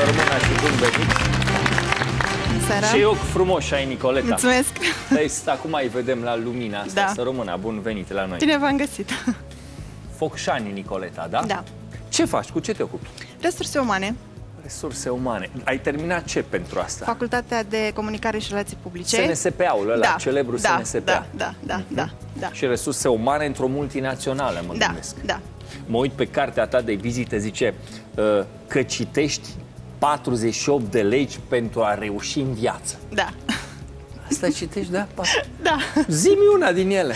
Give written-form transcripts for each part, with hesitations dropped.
rămână și bun venit. Seara. Ce ochi frumoși ai, Nicoleta. Mulțumesc. Acum mai vedem la lumina asta. Da. Să rămână bun venit la noi. Bine v-am găsit. Focșani, Nicoleta, da? Da. Ce faci? Cu ce te ocupi? Resurse umane. Resurse umane. Ai terminat ce pentru asta? Facultatea de Comunicare și Relații Publice. SNSP-ul ăla, Da. celebru Da, SNSP. da. Și resurse umane într-o multinațională, mă gândesc. Da. Mă uit pe cartea ta de vizită, zice că citești 48 de legi pentru a reuși în viață. Da. Asta citești, da? Da. Zi-mi una din ele.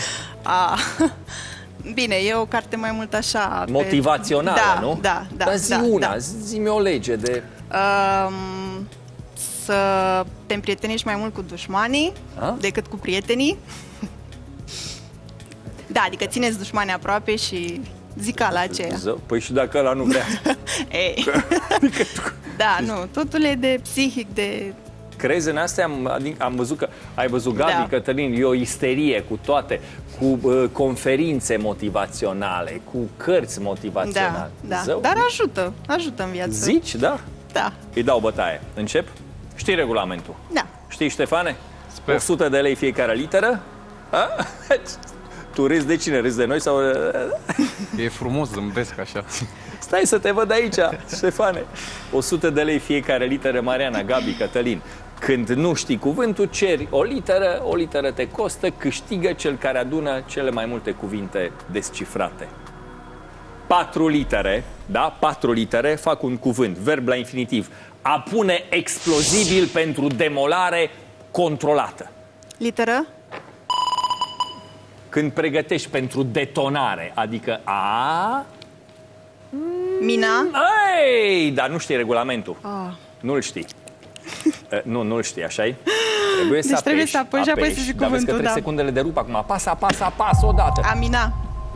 Bine, e o carte mai mult așa... Motivațională, da, nu? Da. Dar zi una, zi-mi o lege de... Să te împrietenești mai mult cu dușmanii decât cu prietenii. Da, adică țineți dușmanii aproape și zicala aceea. Păi și dacă ăla nu vrea? Ei. Da, nu, totul e de psihic, de... Crezi în astea? Am văzut că ai văzut, Gabi, Cătălin, e o isterie cu toate, cu conferințe motivaționale, cu cărți motivaționale. Da. Dar ajută în viață. Zici, da? Da. Îi dau bătaie. Încep? Știi regulamentul? Da. Știi, Ștefane? Sper. 100 de lei fiecare literă? Tu râzi de cine? Râzi de noi sau... E frumos, zâmbesc așa. Stai să te văd aici, Ștefane. 100 de lei fiecare literă, Mariana, Gabi, Cătălin. Când nu știi cuvântul, ceri o literă te costă, câștigă cel care adună cele mai multe cuvinte descifrate. 4 litere, da? 4 litere fac un cuvânt, verb la infinitiv. A pune explozibil pentru demolare controlată. Literă? Când pregătești pentru detonare, adică a... Mina? Ei, dar nu știi regulamentul. Nu-l știi. Nu-l știi, așa-i? Trebuie să trebuie să apeși și apoi să zic dar vezi că cuvântul, 3 secunde le derup acum. Apasă odată. Amina.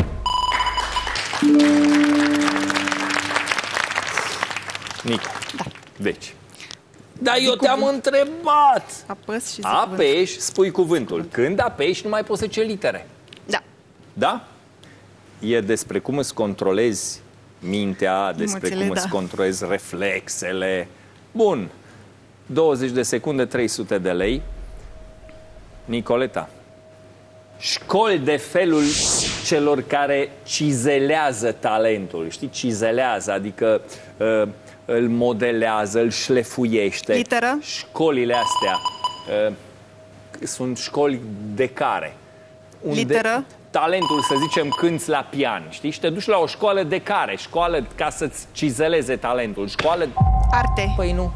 Nico. Da. Deci. Dar eu te-am întrebat. Apăs și zic apeși, spui cuvântul. Când apeși, nu mai poți să ceri litere. Da. Da? E despre cum îți controlezi mintea, despre cum îți controlezi reflexele. Bun. 20 de secunde, 300 de lei. Nicoleta. Școli de felul celor care cizelează talentul. Știi? Cizelează, adică îl modelează, îl șlefuiește. Literă? Școlile astea sunt școli de care? Literă? Talentul, să zicem, cânți la pian, știi? Și te duci la o școală de care? Școală ca să-ți cizeleze talentul. Școală... Arte. Păi nu.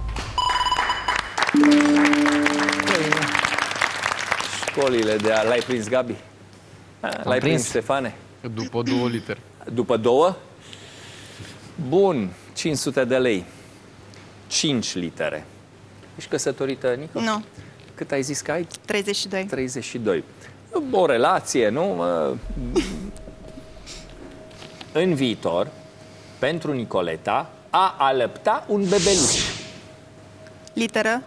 Școlile de... L-ai prins, Gabi? L-ai prins, Ștefane? După 2 litere. După 2? Bun. 500 de lei. 5 litere. Ești căsătorită, Nico? Nu. Cât ai zis că ai? 32. 32. O relație, nu? În viitor, pentru Nicoleta, a alăpta un bebeluș. Literă?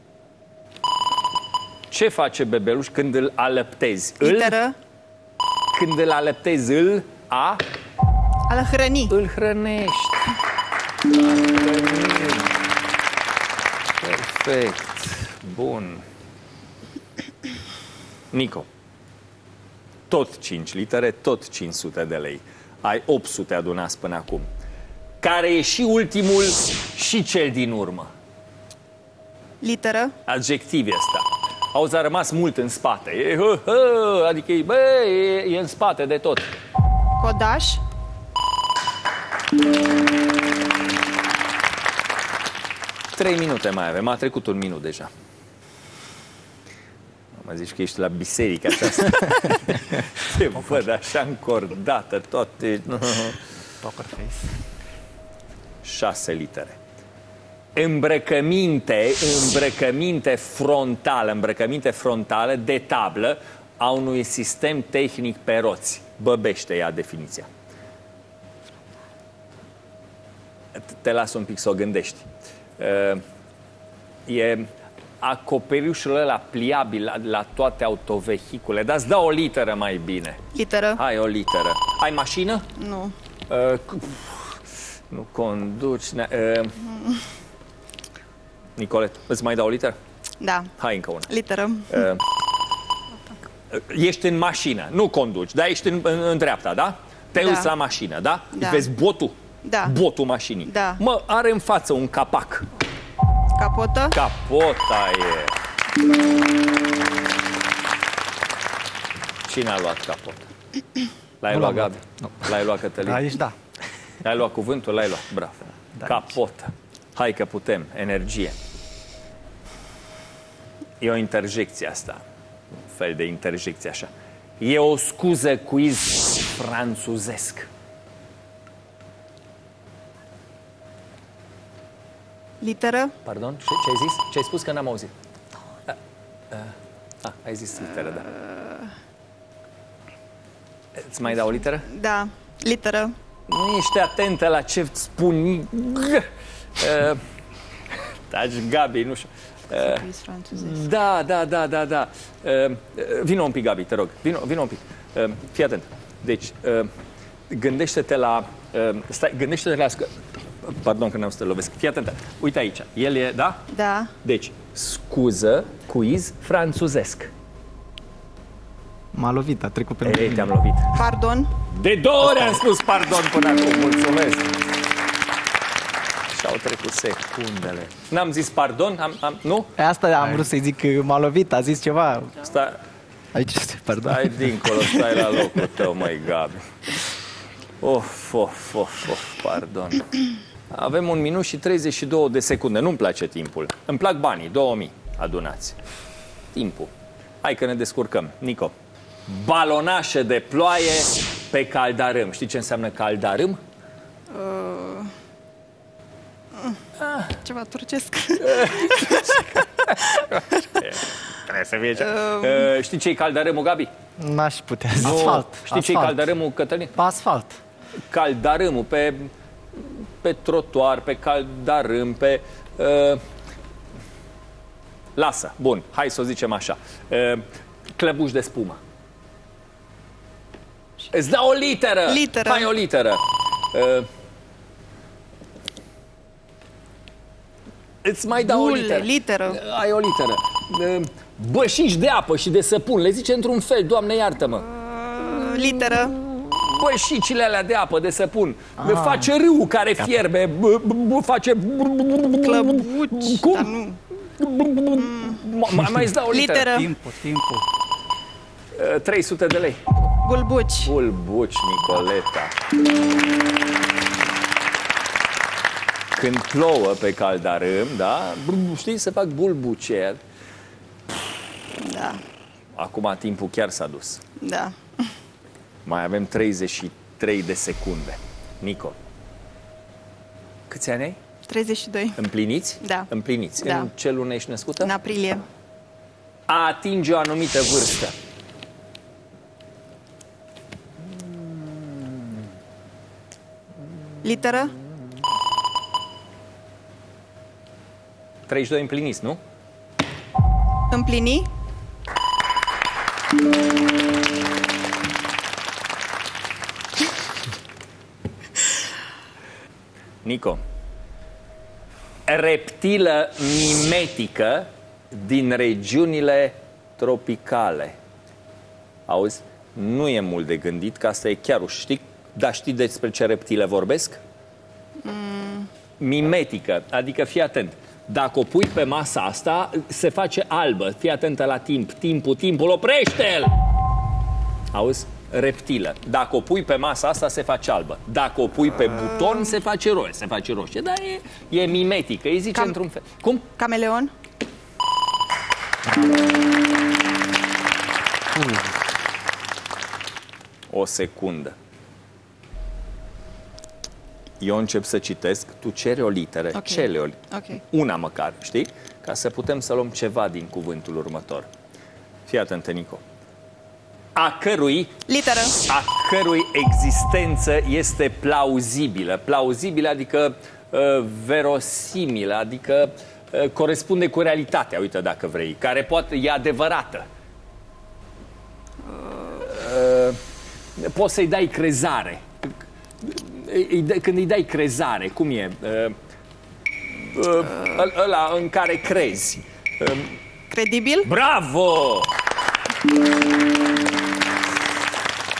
Ce face bebeluș când îl alăptezi? Literă? Când îl alăptezi, Al hrăni. Îl hrănești. Perfect. Bun. Nico. Tot 5 litere, tot 500 de lei. Ai 800 adunați până acum. Care e și ultimul și cel din urmă. Literă? Adjectiv ăsta. Auzi, a rămas mult în spate. Adică e în spate de tot. Codaș? Trei minute mai avem. A trecut 1 minut deja. Mă zici că ești la biserică, așa. Te văd așa încordată, toate... Poker face. 6 litere. Îmbrăcăminte frontală de tablă a unui sistem tehnic pe roți. Băbește ea definiția. Te las un pic să o gândești. E acoperișul ăla pliabil la toate autovehicule. Dar îți dau o literă mai bine. Literă? Hai o literă. Ai mașină? Nu. Nu conduci... Nicolet, îți mai dau o literă? Da. Hai încă una. Literă. Ești în mașină, nu conduci, dar ești în dreapta, da? Te uiți la mașină, da? Da. Vezi botul? Da. Botul mașinii. Da. Mă, are în față un capac. Capotă. Capota e. Cine a luat capota? L-ai luat, Gabi? Nu. L-ai luat, Cătălin? Aici da. L-ai luat cuvântul? L-ai luat, bravo. Da, Capotă. Hai că putem, energie. E o interjecție asta. Un fel de interjecție așa. E o scuză quiz franțuzesc. Literă. Pardon? Ce ai zis? Ce ai spus că n-am auzit? Ai zis literă, da. Îți mai dau o literă? Da. Literă. Nu ești atentă la ce spun. Taci, Gabi, nu știu. Quiz franțuzesc. Da. Vino un pic, Gabi, te rog. Vino un pic. Fii atent. Deci, gândește-te la... gândește-te la... Pardon că n-am să te lovesc. Fii atentă. Uite aici. El e, da? Da. Deci, scuză, quiz franțuzesc. M-a lovit, a trecut pe Ei, te-am lovit. Pardon. De 2 ori am spus pardon până acum. Mulțumesc. Și-au trecut secundele. N-am zis pardon? Nu? Asta am vrut să-i zic că m-a lovit, a zis ceva. Stai, Aici este, pardon. stai dincolo, stai la locul tău, măi, Gabi. Of, pardon. Avem 1 minut și 32 de secunde. Nu-mi place timpul. Îmi plac banii, 2000 adunați. Timpul. Hai că ne descurcăm. Nico. Balonașă de ploaie pe caldarâm. Știi ce înseamnă caldarâm? Ceva turcesc. Trebuie să fie știi ce-i caldarâmul, Gabi? N-aș putea. Asfalt. Știi ce-i caldarâmul, Cătălin? Asfalt. Caldarâmul pe trotuar, pe caldarâm, pe... Lasă, bun, hai să o zicem așa. Clăbuș de spumă. Îți dau o literă! Literă. Hai o literă! Îți mai dau o literă. Literă. Ai o literă. Bășici de apă și de săpun. Le zice într-un fel, Doamne iartă-mă. Literă. Bășicile alea de apă, de săpun. Face râul care fierbe. Face... Clăbuci. Cum? Dar nu. Mai îți dau o literă. Literă. Timpul. 300 de lei. Bulbuci. Bulbuci, Nicoleta. Când plouă pe caldarâm, da? Știi, se fac bulbuceri. Da. Acum timpul chiar s-a dus. Da. Mai avem 33 de secunde. Nico. Câți ani ai? 32. Împliniți? Da. Împliniți. Da. În ce lună ești născută? În aprilie. A atinge o anumită vârstă. Literă. 32 împliniți, nu? Împlini. Nico. Reptilă mimetică din regiunile tropicale. Auzi? Nu e mult de gândit, că asta e chiar știi? Dar știi despre ce reptile vorbesc? Mimetică, adică fii atent. Dacă o pui pe masa asta, se face albă. Fii atentă la timp. Timpul, oprește-l! Auzi? Reptilă. Dacă o pui pe masa asta, se face albă. Dacă o pui pe buton, se face roșie. Dar e mimetică, îi zice într-un fel. Cum? Cameleon. O secundă. Eu încep să citesc, tu ceri o literă, Ok. cere o literă. Ok. Una măcar, știi? Ca să putem să luăm ceva din cuvântul următor. Fii atent, Nico. A cărui Literă. existență este plauzibilă. Plauzibilă adică verosimilă, adică corespunde cu realitatea, uite dacă vrei, care poate e adevărată. Poți să-i dai crezare. Când îi dai crezare, cum e? ăla în care crezi. Credibil? Bravo!